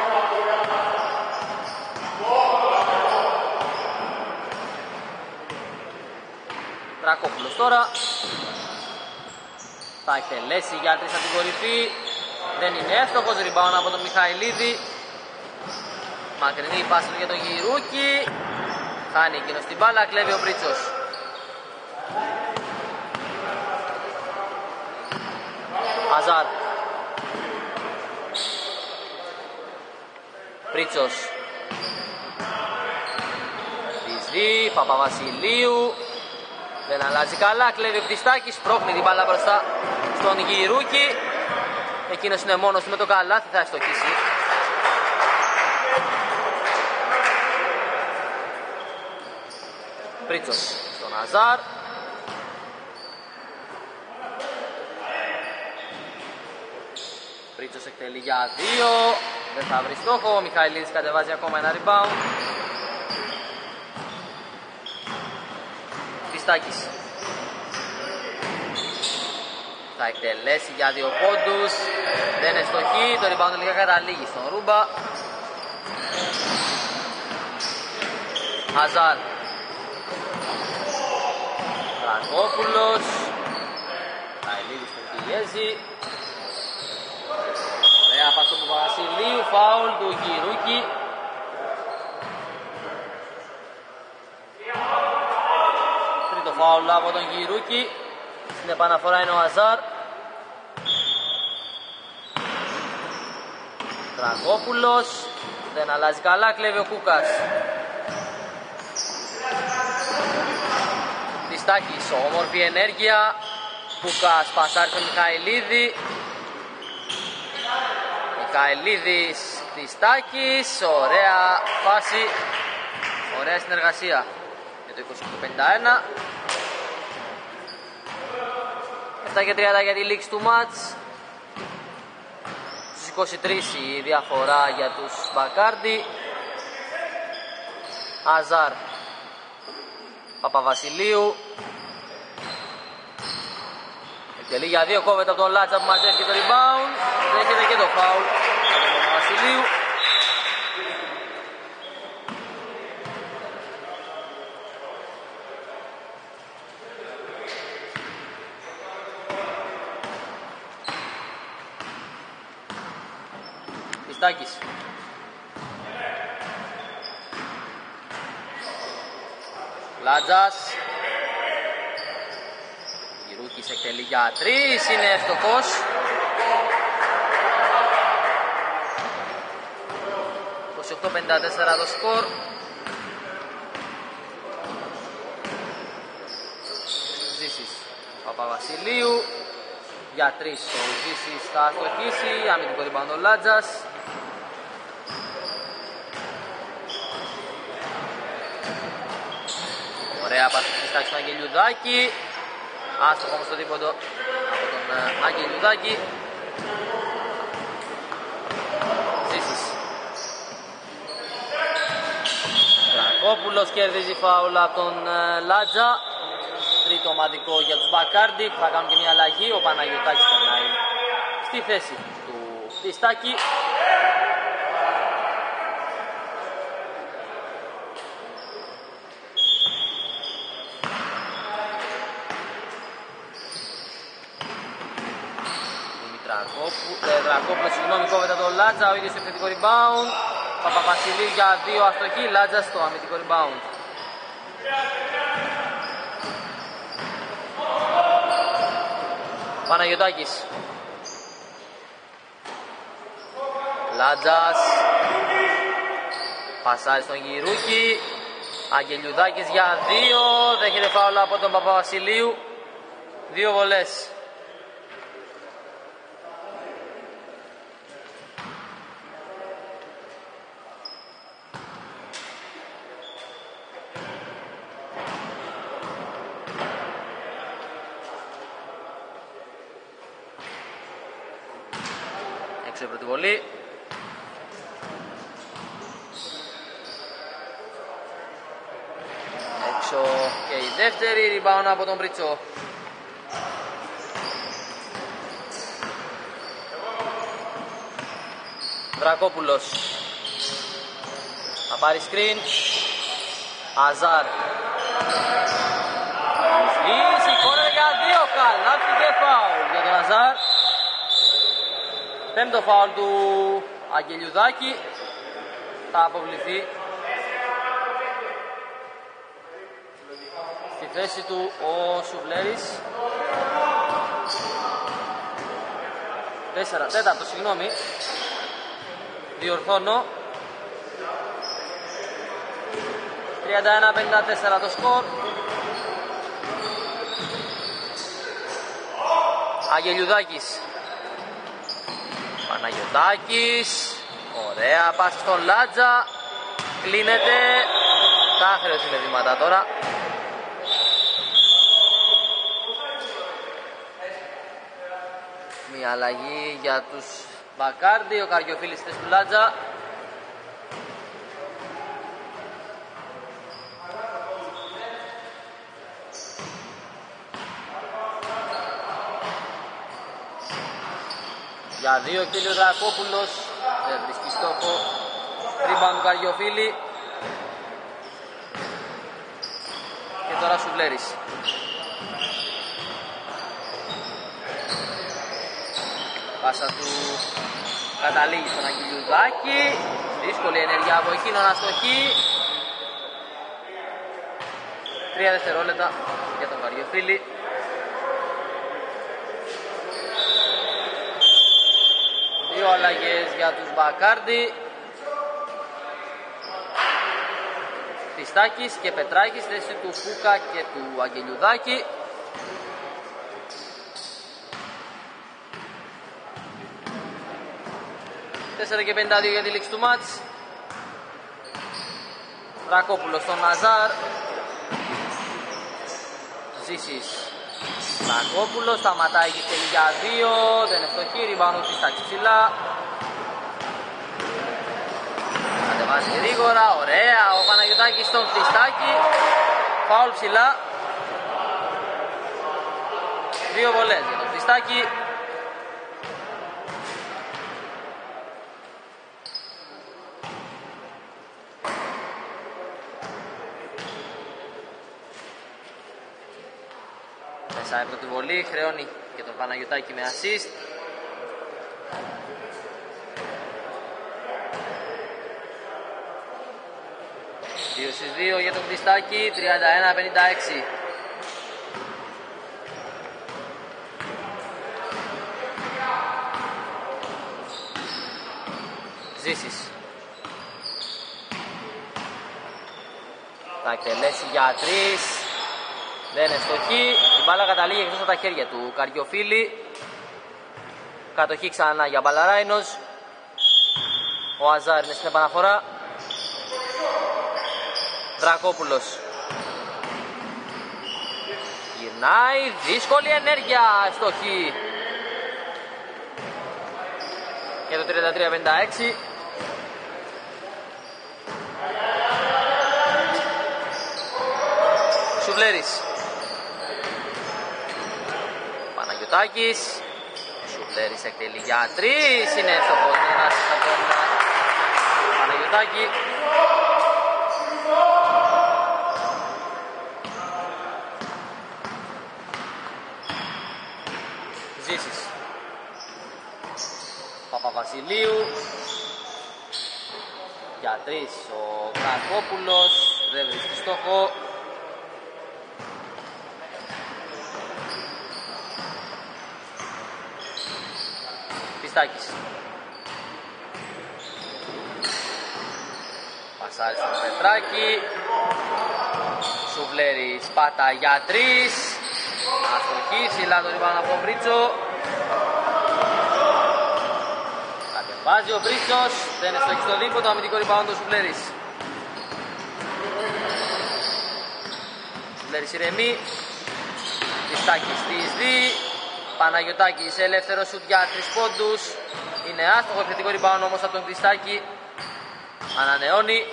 A: Δρακόπουλος τώρα θα εκτελέσει για τρεις από την κορυφή. Δεν είναι εύστοχος, rebound από τον Μιχαηλίδη. Μακρινή η πάσα για τον Γυρούκη. Χάνει εκείνος την μπάλα, κλέβει ο Πρίτσος. Αζάρ. Πρίτσος. Ριζή, Παπαβασιλείου. Δεν αλλάζει καλά, κλέβει ο Χριστάκης, πρόχνει την μπάλα μπροστά στον Γυρούκη. Εκείνος είναι μόνος του με το καλάθι, θα ευστοχίσει. Πρίτσος στον Αζάρ. Πρίτσος εκτελεί για δύο, δεν θα βρει στόχο. Ο Μιχαηλίδης κατεβάζει ακόμα ένα rebound. Χριστάκης θα εκτελέσει για δύο πόντους. Δεν ευστοχεί, το rebound λίγα καταλήγει στον Ρούμπα. Αζάρ. Δρακόπουλος. Μιχαηλίδης τον πιέζει. Ωραία πάσο του Βασιλείου, φάουλ του Γυρούκη. Τρίτο φάουλ από τον Γυρούκη. Στην επαναφορά είναι ο Αζάρ. Δρακόπουλος. Δεν αλλάζει καλά, κλέβει ο Κούκας. Χριστάκης, όμορφη ενέργεια. Κούκας πασάρει στον Μιχαηλίδη. Μιχαηλίδης, Χριστάκης, ωραία φάση, ωραία συνεργασία για το είκοσι οκτώ πενήντα ένα. επτά και τριάντα για τη λήξη του μάτς. Στους είκοσι τρεις η διαφορά για τους Μπακάρντι. Αζάρ, Παπαβασιλείου. Εκτελεί για δύο, κόβεται από τον Λάτσα που μαζεύει και το rebound. Δέχεται και το foul από τον Παπαβασιλείου. Χριστάκης. Λάτζας. Γυρούκης εκτελεί για τρεις, είναι εύστοχος. είκοσι οκτώ πενήντα τέσσερα το σκορ. Ζήσης Παπαβασιλείου. Για τρεις ο Ζήσης θα αστοχίσει, αμυντικό rebound ο Λάτζας. πάση της τάξης του Αγγελιουδάκη. Άστοχο όμως το δίποντο από τον Αγγελιουδάκη. Ζήσης. Δρακόπουλος κερδίζει φάουλα από τον Λάτζα. Τρίτο ομαδικό για τους Μπακάρντι που θα κάνουν και μια αλλαγή. Ο Παναγιωτάκης περνάει στη θέση του Χριστάκη. Δρακόπουλος, συγγνώμη, κόβεται τον Λάτζα, ο ίδιος στο επιθετικό rebound. Παπαπασιλείου για δύο αστοχή, Λάτζα στο αμυντικό rebound. Παναγιωτάκης. Λάτζας. Πασάρι στον Γυρούκη. Αγγελιουδάκης για δύο, δέχεται φάουλα από τον Παπαπασιλείου. Δύο βολές. Έξω η πρώτη βολή. Έξω και η δεύτερη, rebound από τον Πριτσό. Δρακόπουλος. Θα πάρει screen. Αζάρ. Σηκώνεται για δύο, καλάθι και φάουλ για τον Αζάρ. Πέμπτο φάουλ του Αγγελιουδάκη. Θα αποβληθεί. Στη θέση του ο Σουβλέρης. Τέσσερα, τέταρτο, συγγνώμη. Διορθώνω. τριάντα ένα πενήντα τέσσερα το σκορ. Αγγελιουδάκης. Παναγιωτάκης. Ωραία πάση στον Λάτζα. Κλείνεται. Τάχρεος είναι βήματα τώρα. Μια αλλαγή για τους Μπακάρντι. Ο Καριοφίλης στη θέση του Λάτζα. Για δύο και ο Δρακόπουλος. Δεν βρίσκει στόχο. Rebound του Καριοφίλη. Και τώρα Σουβλέρης. Πάσα του καταλήγει στον Αγγελιουδάκη. Δύσκολη ενέργεια από εκείνον, αστοχή. Τρία δευτερόλεπτα για τον Καριοφίλη. Δύο αλλαγές για τους Μπακάρντι. Χριστάκης και Πετράκης, θέση του Φούκα και του Αγγελιουδάκη. τέσσερα και πενήντα δύο για τη λήξη του μάτς. Δρακόπουλος στον Ναζάρ. Ζήσης. Δρακόπουλος σταματάει και θέλει για δύο. Δεν είναι φτωχή. Ριμπάνω της τάξης ψηλά. Κατεβάζει γρήγορα. Ωραία. Ο Παναγιωτάκης στον Χριστάκη. Φάουλ ψηλά. Δύο βολές για τον Χριστάκη. Μέσα από τη βολή, χρεώνει και τον Παναγιωτάκη με assist. δύο στις δύο για τον Χριστάκη, τριάντα ένα πενήντα έξι. Ζήσης. Θα εκτελέσει για τρεις. Δεν είναι στοχή. Η μπάλα καταλήγει εκτός από τα χέρια του Καριοφίλη. Κατοχή ξανά για Μπαλαράινος. Ο Αζάρ είναι στην επαναφορά. Δρακόπουλος. Περνάει, δύσκολη ενέργεια, στοχή. Για το τριάντα τρία πενήντα έξι. Σουβλέρης. Παναγιωτάκης. Σουβλέρης εκτελεί για τρεις. Είναι εύστοχος. Είναι ένας από τον Παναγιωτάκη. Ζήσης. Παπαβασιλείου. Για τρεις ο Κακόπουλος. Δεν βρίσκει στόχο. Πιστάκης. Πασάρι στον Πετράκη. Σουβλέρης πάτα για τρεις. Αστοχή, ψηλά το ριμπάουν από τον Μπρίτσο. Κατεβάζει ο Μπρίτσος. Δεν είναι στοχή στο δίποτο, αμυντικό ριμπάουν του Σουβλέρης. Σουβλέρης ηρεμεί. Πιστάκης στις δι. Παναγιωτάκης ελεύθερο σουτ για τρεις πόντους. Είναι άστοχο, επιθετικό ριμπάουν όμως από τον Πιστάκη. Ανανεώνει.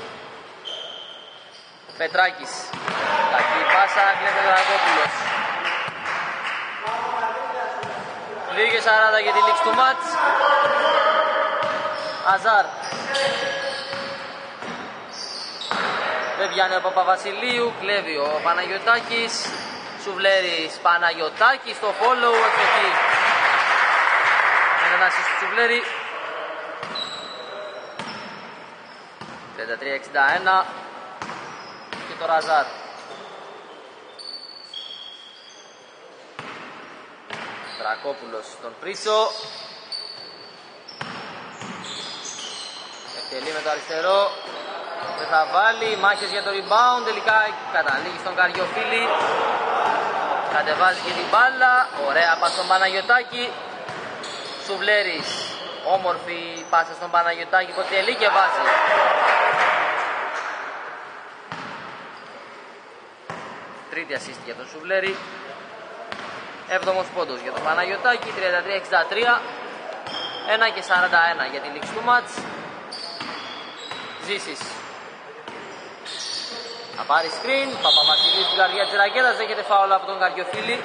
A: Πετράκης. Κακή πάσα, κλέβει ο Ρακόπουλος. δύο και σαράντα για τη λήξη του μάτς. Αζάρ. Δεν πιάνει ο Παπαβασιλείου, κλέβει ο Παναγιωτάκης. Σουβλέρης, Παναγιωτάκης στο follow, εξοχή. Ένας στο Σουβλέρη. τριάντα τρία εξήντα ένα. Και το Αζάρ. Δρακόπουλος στον Πρίσο. Εκτελεί με το αριστερό. Δεν θα βάλει. Μάχες για το rebound. Τελικά καταλήγει στον Καριοφίλη. Κατεβάζει και την μπάλα. Ωραία πάσα στον Παναγιωτάκη. Σουβλέρης. Όμορφη πάσα στον Παναγιωτάκη που εκτελεί και βάζει. Τρίτη assist για τον Σουβλέρη. Έβδομος πόντος για τον Παναγιωτάκη. τριάντα τρία εξήντα τρία. ένα και σαράντα ένα για τη λήξη του μάτς. Ζήσης. Θα πάρει screen. Παπαβασιλείου στην καρδιά της ρακέτας. Δέχεται φάουλα από τον Καριοφίλη.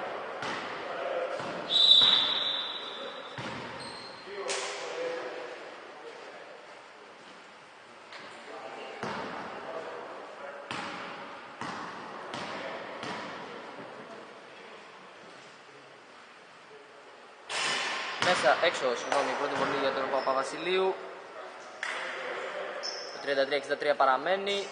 A: Μέσα, έξω, συγγνώμη, πρώτη βολή για τον Παπαβασιλείου. Το τριάντα τρία εξήντα τρία παραμένει.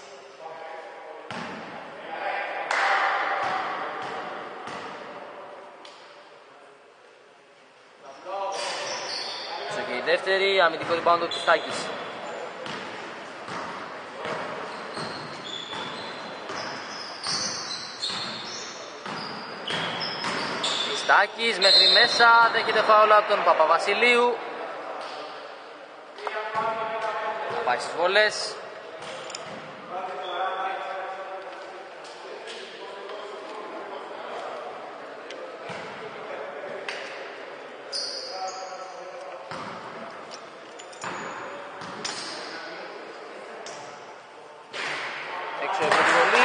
A: Έξω και η δεύτερη, αμυντικό rebound του Πιστάκης. Πιστάκης μέχρι μέσα, δέχεται φάουλα από τον Παπαβασιλείου. Θα πάει στις βολές. Έξω από τη βολή.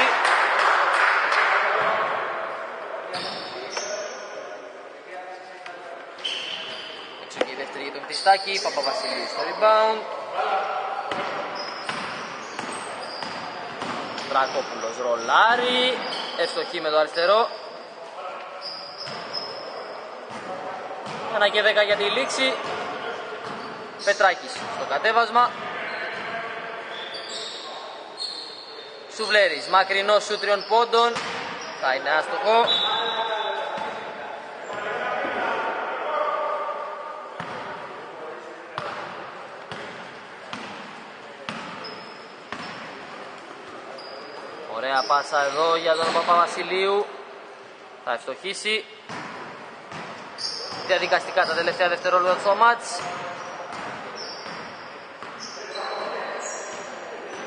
A: Πιστάκη, Παπαβασιλείου στο rebound. Δρακόπουλος ρολάρι. Ευστοχή με το αριστερό. ένα και δέκα για τη λήξη. Πετράκης στο κατέβασμα. Σουβλέρης, μακρινό σου τριών πόντων. Θα είναι άστοχο. Ωραία πάσα εδώ για τον Παπαβασιλείου. Θα ευστοχίσει. Διαδικαστικά τα τελευταία δευτερόλεπτα στο μάτς.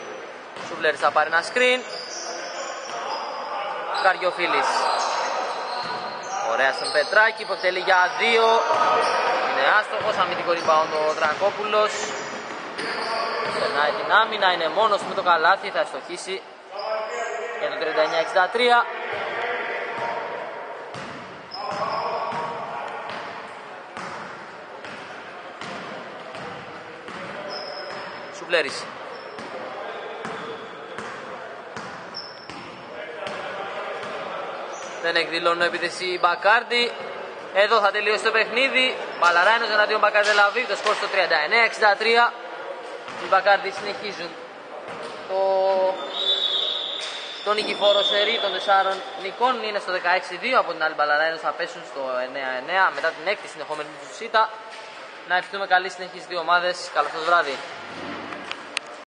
A: Σουβλέρης θα πάρει ένα screen. Καριοφίλης. Ωραία στον Πετράκη που εκτελεί για δύο. Είναι άστοχος, αμυντικό rebound ο Δρακόπουλος. Περνάει την άμυνα, είναι μόνος με το καλάθι, θα στοχίσει για το τριάντα εννιά εξήντα τρία. Σουμπλέρης. Δεν εκδηλώνουν επίθεση Μπακάρντι. Εδώ θα τελειώσει το παιχνίδι. Μπαλαράνος εναντίον Μπακάρντι Τελαβίβ. Το σκορ στο τριάντα εννιά εξήντα τρία. Οι Μπακάρντι συνεχίζουν το, το νικηφόρο σερί των τεσσάρων νικών. Είναι στο δεκαέξι δύο. Από την άλλη Μπαλαράνος θα πέσουν στο εννέα εννέα μετά την έκτη συνεχόμενη του ΣΥΤΑ. Να ευχηθούμε καλή συνεχή στις δύο ομάδες. Καλό σας βράδυ.